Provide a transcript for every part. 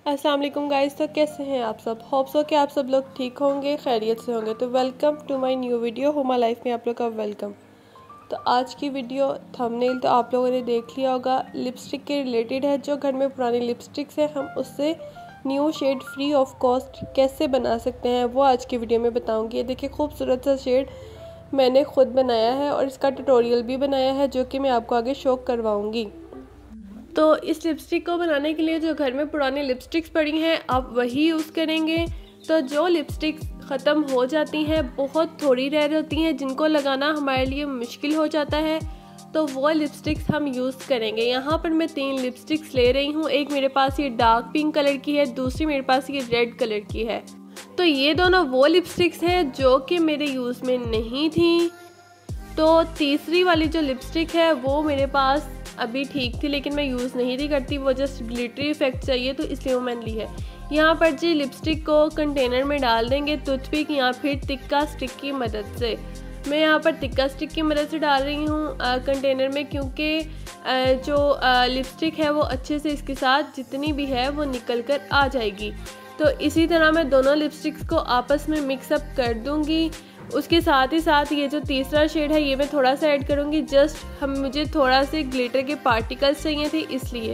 अस्सलाम वालेकुम गाइस। तो कैसे हैं आप सब? होप सो कि आप सब लोग ठीक होंगे, खैरियत से होंगे। तो welcome to my new video Huma life में आप लोग का वेलकम। तो आज की वीडियो थंबनेल तो आप लोगों ने देख लिया होगा, लिपस्टिक के रिलेटेड है। जो घर में पुरानी लिपस्टिक्स है हम उससे new shade free of cost कैसे बना सकते हैं वो आज की वीडियो में बताऊँगी। ये देखिए खूबसूरत सा शेड मैंने ख़ुद बनाया है और इसका ट्यूटोरियल भी बनाया है जो कि मैं आपको आगे शो करवाऊँगी। तो इस लिपस्टिक को बनाने के लिए जो घर में पुरानी लिपस्टिक्स पड़ी हैं आप वही यूज़ करेंगे। तो जो लिपस्टिक्स ख़त्म हो जाती हैं, बहुत थोड़ी रह जाती हैं, जिनको लगाना हमारे लिए मुश्किल हो जाता है, तो वो लिपस्टिक्स हम यूज़ करेंगे। यहाँ पर मैं 3 लिपस्टिक्स ले रही हूँ। एक मेरे पास ये डार्क पिंक कलर की है, दूसरी मेरे पास ये रेड कलर की है। तो ये दोनों वो लिपस्टिक्स हैं जो कि मेरे यूज़ में नहीं थी। तो तीसरी वाली जो लिपस्टिक है वो मेरे पास अभी ठीक थी लेकिन मैं यूज़ नहीं थी करती, वो जस्ट ग्लिटरी इफेक्ट चाहिए तो इसलिए वो मैंने ली है। यहाँ पर जी लिपस्टिक को कंटेनर में डाल देंगे टूथपिक या फिर तिक्का स्टिक की मदद से। मैं यहाँ पर तिक्का स्टिक की मदद से डाल रही हूँ कंटेनर में, क्योंकि जो लिपस्टिक है वो अच्छे से इसके साथ जितनी भी है वो निकल कर आ जाएगी। तो इसी तरह मैं दोनों लिपस्टिक्स को आपस में मिक्सअप कर दूँगी। उसके साथ ही साथ ये जो तीसरा शेड है ये मैं थोड़ा सा ऐड करूँगी, जस्ट मुझे थोड़ा से ग्लिटर के पार्टिकल्स चाहिए थे इसलिए।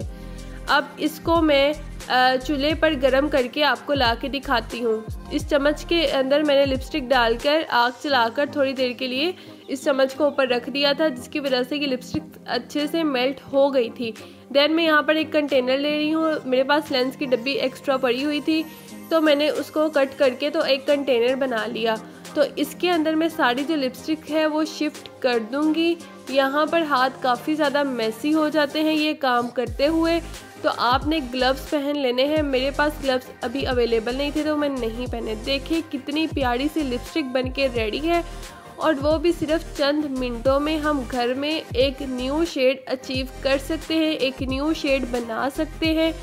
अब इसको मैं चूल्हे पर गरम करके आपको ला के दिखाती हूँ। इस चम्मच के अंदर मैंने लिपस्टिक डालकर आग चलाकर थोड़ी देर के लिए इस चम्मच को ऊपर रख दिया था, जिसकी वजह से कि लिपस्टिक अच्छे से मेल्ट हो गई थी। देन मैं यहाँ पर एक कंटेनर ले रही हूँ। मेरे पास लेंस की डब्बी एक्स्ट्रा पड़ी हुई थी तो मैंने उसको कट करके तो एक कंटेनर बना लिया। तो इसके अंदर मैं सारी जो लिपस्टिक है वो शिफ्ट कर दूंगी। यहाँ पर हाथ काफ़ी ज़्यादा मैसी हो जाते हैं ये काम करते हुए, तो आपने ग्लव्स पहन लेने हैं। मेरे पास ग्लव्स अभी अवेलेबल नहीं थे तो मैं नहीं पहने। देखिए कितनी प्यारी सी लिपस्टिक बन के रेडी है और वो भी सिर्फ चंद मिनटों में हम घर में एक न्यू शेड अचीव कर सकते हैं, एक न्यू शेड बना सकते हैं।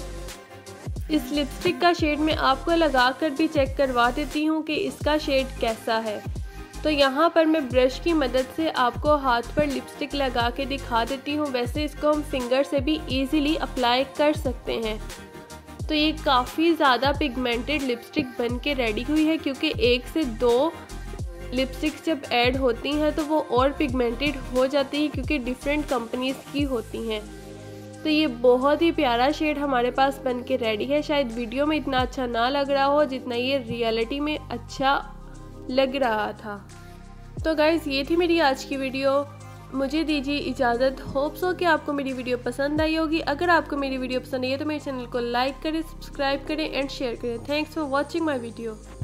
इस लिपस्टिक का शेड मैं आपको लगाकर भी चेक करवा देती हूँ कि इसका शेड कैसा है। तो यहाँ पर मैं ब्रश की मदद से आपको हाथ पर लिपस्टिक लगा के दिखा देती हूँ। वैसे इसको हम फिंगर से भी इजीली अप्लाई कर सकते हैं। तो ये काफ़ी ज़्यादा पिगमेंटेड लिपस्टिक बन के रेडी हुई है, क्योंकि 1 से 2 लिपस्टिक्स जब ऐड होती हैं तो वो और पिगमेंटेड हो जाती है क्योंकि डिफरेंट कंपनीज़ की होती हैं। तो ये बहुत ही प्यारा शेड हमारे पास बन के रेडी है। शायद वीडियो में इतना अच्छा ना लग रहा हो जितना ये रियलिटी में अच्छा लग रहा था। तो गाइज़ ये थी मेरी आज की वीडियो। मुझे दीजिए इजाज़त। होप सो कि आपको मेरी वीडियो पसंद आई होगी। अगर आपको मेरी वीडियो पसंद आई है तो मेरे चैनल को लाइक करें, सब्सक्राइब करें एंड शेयर करें। Thanks for watching my video.